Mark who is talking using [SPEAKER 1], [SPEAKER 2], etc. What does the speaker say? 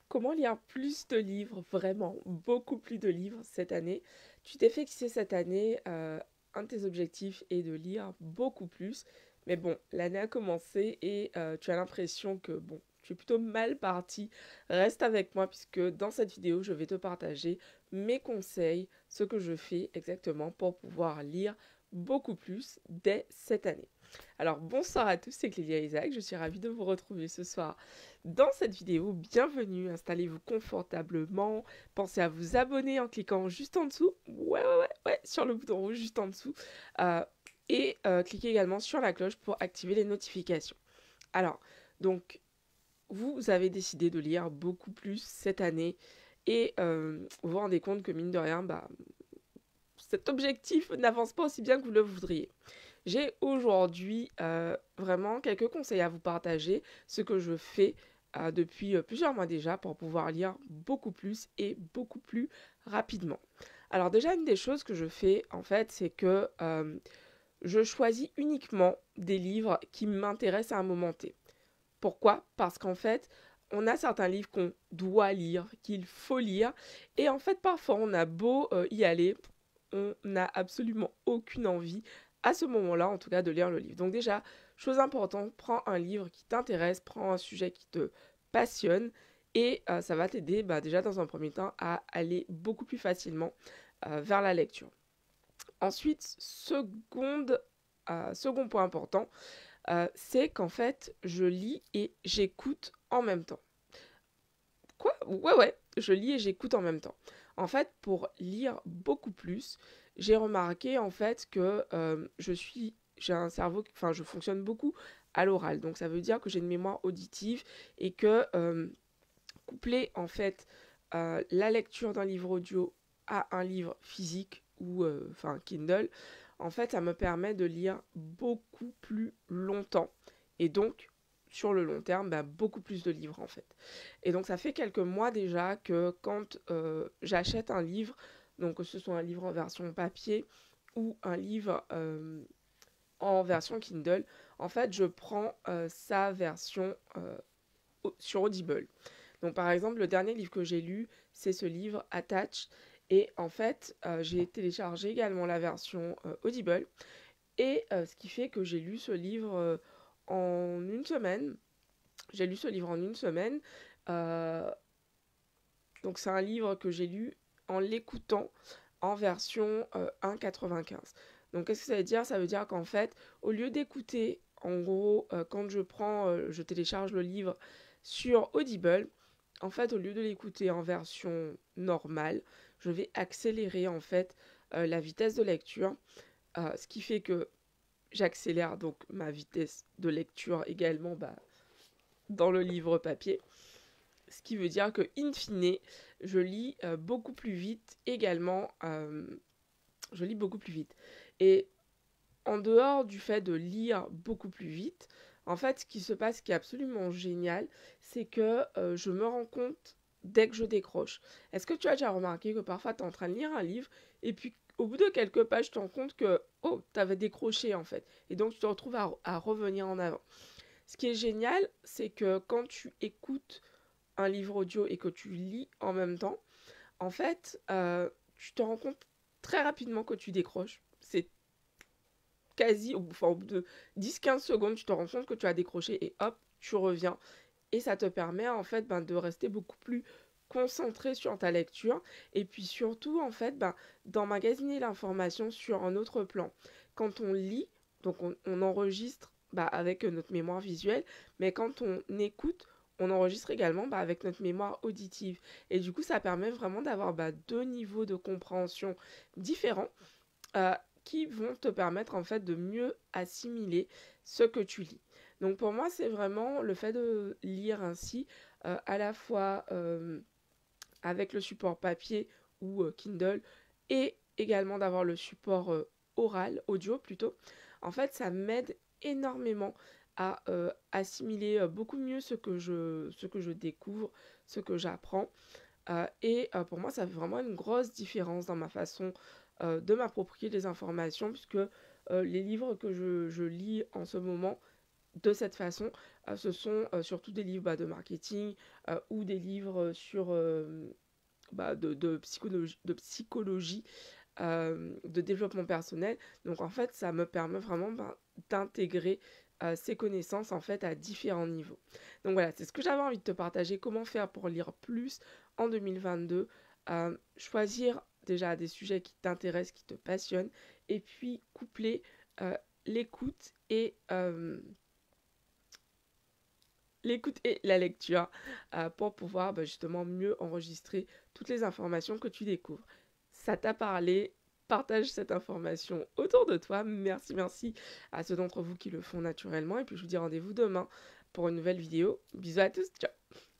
[SPEAKER 1] Comment lire plus de livres, vraiment beaucoup plus de livres cette année? Tu t'es fixé cette année, un de tes objectifs est de lire beaucoup plus. Mais bon, l'année a commencé et tu as l'impression que bon, tu es plutôt mal parti. Reste avec moi puisque dans cette vidéo, je vais te partager mes conseils, ce que je fais exactement pour pouvoir lire beaucoup plus dès cette année. Alors bonsoir à tous, c'est Clélia Isaac, je suis ravie de vous retrouver ce soir dans cette vidéo. Bienvenue, installez-vous confortablement, pensez à vous abonner en cliquant juste en dessous, ouais, sur le bouton rouge juste en dessous, euh, et cliquez également sur la cloche pour activer les notifications. Alors, donc, vous avez décidé de lire beaucoup plus cette année et vous vous rendez compte que mine de rien, bah, cet objectif n'avance pas aussi bien que vous le voudriez. J'ai aujourd'hui vraiment quelques conseils à vous partager, ce que je fais depuis plusieurs mois déjà pour pouvoir lire beaucoup plus et beaucoup plus rapidement. Alors déjà, une des choses que je fais en fait, c'est que je choisis uniquement des livres qui m'intéressent à un moment T. Pourquoi? Parce qu'en fait, on a certains livres qu'on doit lire, qu'il faut lire, et en fait, parfois, on a beau y aller, on n'a absolument aucune envie, à ce moment-là, en tout cas, de lire le livre. Donc déjà, chose importante, prends un livre qui t'intéresse, prends un sujet qui te passionne, et ça va t'aider déjà dans un premier temps à aller beaucoup plus facilement vers la lecture. Ensuite, second point important, c'est qu'en fait, je lis et j'écoute en même temps. Quoi? Ouais, je lis et j'écoute en même temps. En fait, pour lire beaucoup plus, j'ai remarqué en fait que j'ai un cerveau, enfin, je fonctionne beaucoup à l'oral. Donc, ça veut dire que j'ai une mémoire auditive et que coupler en fait la lecture d'un livre audio à un livre physique ou enfin Kindle, en fait, ça me permet de lire beaucoup plus longtemps et donc sur le long terme, beaucoup plus de livres en fait. Et donc ça fait quelques mois déjà que quand j'achète un livre, donc que ce soit un livre en version papier ou un livre en version Kindle, en fait je prends sa version sur Audible. Donc par exemple, le dernier livre que j'ai lu, c'est ce livre Attach. Et en fait, j'ai téléchargé également la version Audible. Et ce qui fait que j'ai lu ce livre en une semaine. J'ai lu ce livre en une semaine. Euh, donc c'est un livre que j'ai lu en l'écoutant en version 1,95. Donc qu'est-ce que ça veut dire? Ça veut dire qu'en fait, au lieu d'écouter, en gros, quand je télécharge le livre sur Audible, en fait, au lieu de l'écouter en version normale, je vais accélérer en fait la vitesse de lecture, ce qui fait que j'accélère donc ma vitesse de lecture également dans le livre papier. Ce qui veut dire que, in fine, je lis beaucoup plus vite également. Je lis beaucoup plus vite. Et en dehors du fait de lire beaucoup plus vite, en fait, ce qui se passe, ce qui est absolument génial, c'est que je me rends compte dès que je décroche. Est-ce que tu as déjà remarqué que parfois tu es en train de lire un livre et puis au bout de quelques pages, tu te rends compte que, oh, tu avais décroché en fait. Et donc, tu te retrouves à revenir en avant. Ce qui est génial, c'est que quand tu écoutes un livre audio et que tu lis en même temps, en fait, tu te rends compte très rapidement que tu décroches. C'est enfin, au bout de 10-15 secondes, tu te rends compte que tu as décroché et hop, tu reviens. Et ça te permet en fait de rester beaucoup plus concentré sur ta lecture et puis surtout en fait d'emmagasiner l'information sur un autre plan. Quand on lit, donc on enregistre avec notre mémoire visuelle, mais quand on écoute, on enregistre également avec notre mémoire auditive. Et du coup, ça permet vraiment d'avoir deux niveaux de compréhension différents euh, qui vont te permettre en fait de mieux assimiler ce que tu lis. Donc pour moi, c'est vraiment le fait de lire ainsi, à la fois avec le support papier ou Kindle, et également d'avoir le support oral, audio plutôt. En fait, ça m'aide énormément à assimiler beaucoup mieux ce que je découvre, ce que j'apprends. Et pour moi, ça fait vraiment une grosse différence dans ma façon de m'approprier les informations, puisque les livres que je lis en ce moment de cette façon, ce sont surtout des livres de marketing ou des livres sur de psychologie, de développement personnel. Donc en fait, ça me permet vraiment d'intégrer ces connaissances en fait à différents niveaux. Donc voilà, c'est ce que j'avais envie de te partager. Comment faire pour lire plus en 2022. Choisir déjà des sujets qui t'intéressent, qui te passionnent, et puis coupler euh, l'écoute et la lecture pour pouvoir justement mieux enregistrer toutes les informations que tu découvres. Ça t'a parlé? Partage cette information autour de toi. Merci, merci à ceux d'entre vous qui le font naturellement. Et puis je vous dis rendez-vous demain pour une nouvelle vidéo. Bisous à tous, ciao!